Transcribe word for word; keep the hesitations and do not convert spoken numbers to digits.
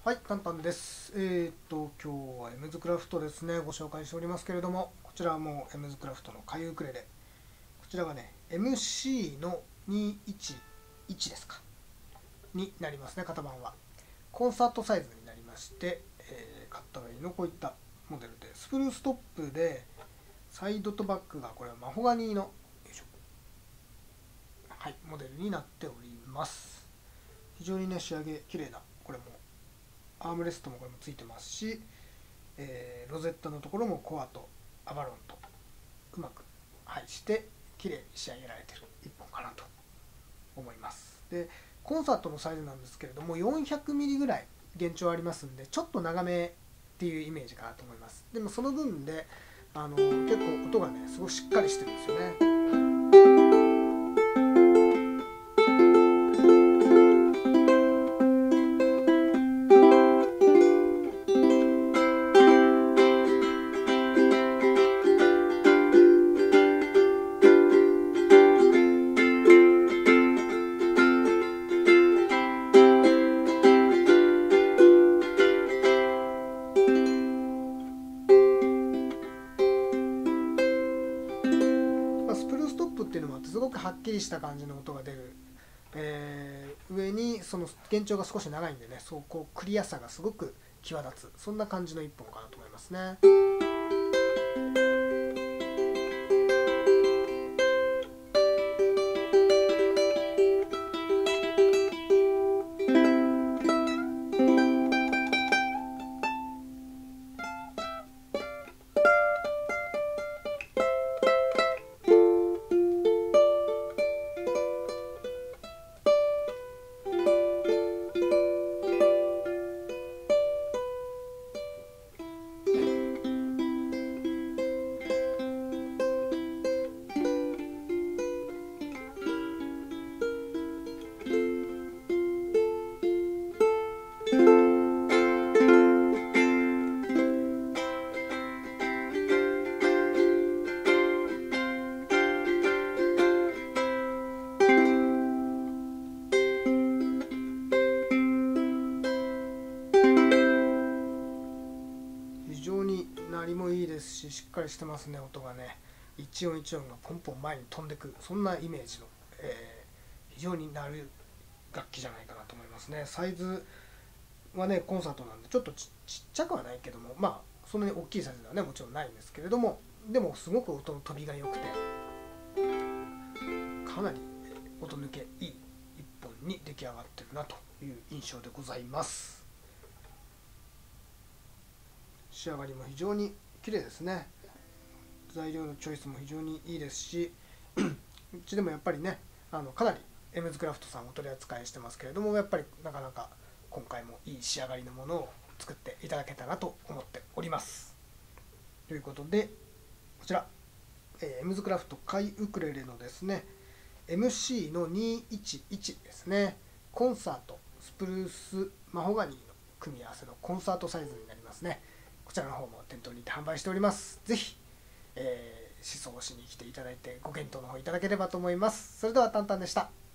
はい、タンタンです。えーっと、今日はエムズクラフトですね、ご紹介しておりますけれども、こちらはもうエムズクラフトの回ウクレレ。こちらがね、エムシー のにひゃくじゅういちですか、になりますね、型番は。コンサートサイズになりまして、えー、買ったがいいのこういったモデルで、スプルーストップで、サイドとバックがこれはマホガニーの、よいしょ、はい、モデルになっております。非常にね、仕上げ綺麗な、これもアームレストもこれもついてますし、えー、ロゼッタのところもコアとアバロンとうまく配して綺麗に仕上げられているいっぽんかなと思います。でコンサートのサイズなんですけれども よんひゃくミリ ぐらい現状ありますんで、ちょっと長めっていうイメージかなと思います。でもその分であの結構音がねすごくしっかりしてるんですよね。スプルーストップっていうのもあってすごくはっきりした感じの音が出る、えー、上にその弦長が少し長いんでね、そうこうクリアさがすごく際立つ、そんな感じのいっぽんかなと思いますね。非常に鳴りもいいですし、しっかりしてますね。音がね一音一音がポンポン前に飛んでくる、そんなイメージの、えー、非常に鳴る楽器じゃないかなと思いますね。サイズはねコンサートなんでちょっと ち, ちっちゃくはないけども、まあそんなに大きいサイズではねもちろんないんですけれども、でもすごく音の飛びが良くてかなり音抜けいい一本に出来上がってるなという印象でございます。仕上がりも非常に綺麗ですね。材料のチョイスも非常にいいですしうちでもやっぱりねあのかなりエムズクラフトさんお取り扱いしてますけれども、やっぱりなかなか今回もいい仕上がりのものを作っていただけたらと思っております。ということでこちら、えー、エムズクラフト回ウクレレのですね エムシー のにひゃくじゅういちですね、コンサートスプルースマホガニーの組み合わせのコンサートサイズになりますね。こちらの方も店頭にて販売しております。ぜひ、えー、試奏しに来ていただいてご検討の方いただければと思います。それではタンタンでした。